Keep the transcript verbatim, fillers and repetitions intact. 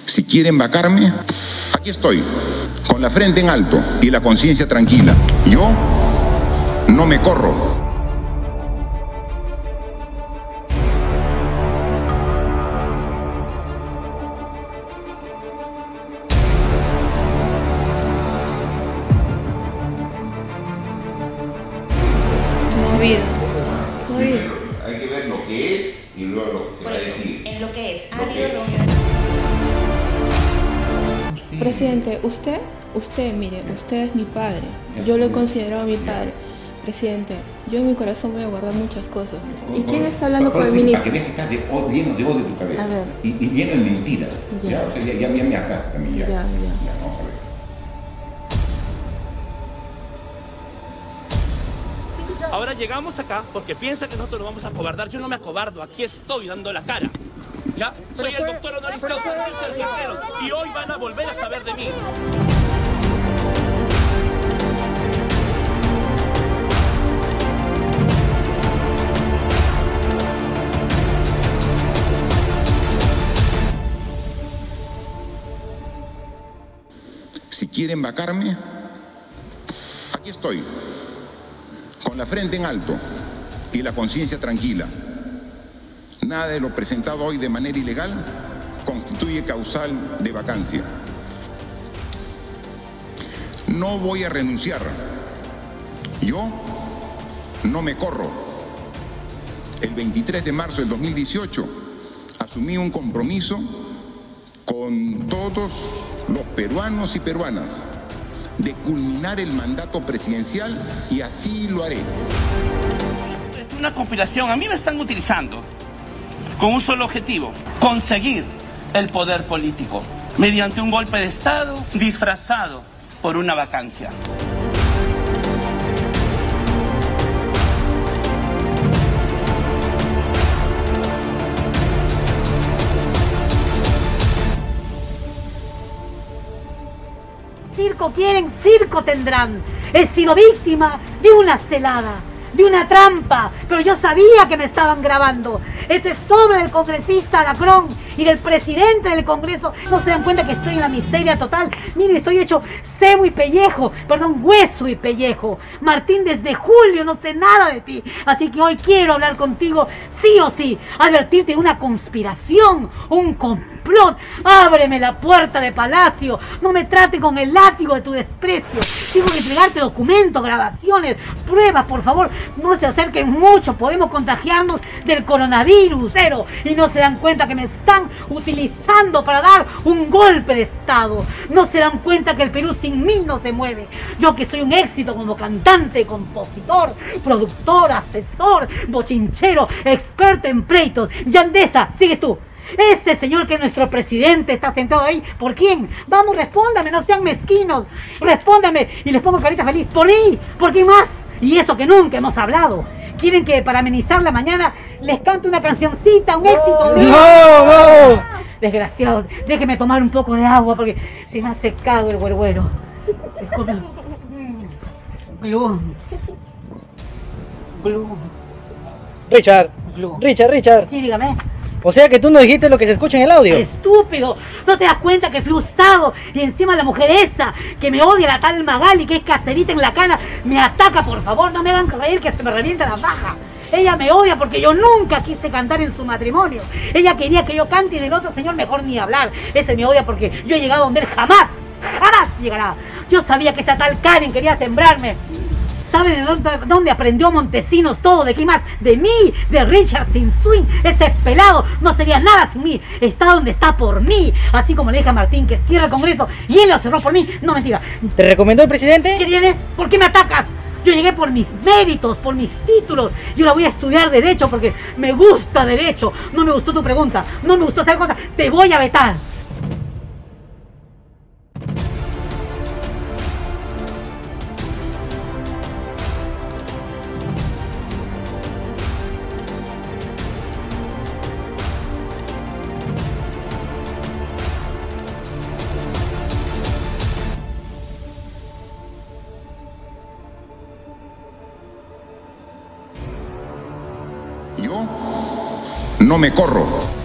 Si quieren vacarme, aquí estoy, con la frente en alto y la conciencia tranquila. Yo no me corro. Movido. Movido. Hay que ver lo que es y luego lo que se va a decir. En lo que es, ha Lo que habido es. reuniones. Presidente, usted, usted, mire, usted es mi padre. Yo lo he considerado mi padre. Presidente, yo en mi corazón voy a guardar muchas cosas. ¿Y quién está hablando con el ministro? Para que veas que estás de, o- lleno de odio en tu cabeza. A ver. Y, y lleno de mentiras. Ya. Ya, o sea, ya, ya, ya me hartaste también. Ya. Ya, ya. Ya, vamos a ver. Ahora llegamos acá porque piensa que nosotros nos vamos a acobardar. Yo no me acobardo, aquí estoy dando la cara. ¿Ya? Soy el doctor honoris causa Richard Cisneros y hoy van a volver a saber de mí. Si quieren vacarme, aquí estoy, con la frente en alto y la conciencia tranquila. Nada de lo presentado hoy de manera ilegal constituye causal de vacancia. No voy a renunciar. Yo no me corro. El veintitrés de marzo del dos mil dieciocho asumí un compromiso con todos los peruanos y peruanas de culminar el mandato presidencial y así lo haré. Es una conspiración, a mí me están utilizando con un solo objetivo, conseguir el poder político mediante un golpe de Estado disfrazado por una vacancia. Circo quieren, circo tendrán. He sido víctima de una celada, de una trampa, pero yo sabía que me estaban grabando. Esto es obra del congresista Lacrón y del presidente del Congreso. No se dan cuenta que estoy en la miseria total. Miren, estoy hecho sebo y pellejo, perdón, hueso y pellejo. Martín, desde julio no sé nada de ti, así que hoy quiero hablar contigo sí o sí, advertirte de una conspiración, un complot. Ábreme la puerta de palacio, no me trate con el látigo de tu desprecio. Tengo que entregarte documentos, grabaciones, pruebas, por favor. No se acerquen mucho, podemos contagiarnos del coronavirus, cero. Y no se dan cuenta que me están utilizando para dar un golpe de estado. No se dan cuenta que el Perú sin mí no se mueve. Yo que soy un éxito como cantante, compositor, productor, asesor, bochinchero, experto en pleitos. Yandesa, sigues tú. Ese señor que es nuestro presidente está sentado ahí, ¿por quién? Vamos, respóndame, no sean mezquinos. Respóndame y les pongo carita feliz. ¿Por mí? ¿Por quién más? Y eso que nunca hemos hablado. ¿Quieren que para amenizar la mañana les cante una cancioncita, un éxito? ¡No, no! Desgraciado, déjeme tomar un poco de agua porque se me ha secado el huerguero. Glum. Glum. Richard, Glum. Richard, Richard. Sí, dígame. O sea que tú no dijiste lo que se escucha en el audio. ¡Estúpido! ¿No te das cuenta que fui usado? Y encima la mujer esa, que me odia, la tal Magali, que es caserita en la cana, me ataca, por favor, no me hagan creer que se me revienta la baja. Ella me odia porque yo nunca quise cantar en su matrimonio. Ella quería que yo cante y del otro señor mejor ni hablar. Ese me odia porque yo he llegado donde él jamás, jamás llegará. Yo sabía que esa tal Karen quería sembrarme. ¿Sabe de dónde, dónde aprendió Montesinos todo? ¿De qué más? De mí, de Richard Sin Swing. Ese pelado no sería nada sin mí. Está donde está por mí. Así como le dije a Martín que cierre el Congreso y él lo cerró por mí. No, mentira. ¿Te recomendó el presidente? ¿Qué tienes? ¿Por qué me atacas? Yo llegué por mis méritos, por mis títulos. Yo ahora voy a estudiar Derecho porque me gusta Derecho. No me gustó tu pregunta. No me gustó esa cosa. Te voy a vetar. Yo no me corro.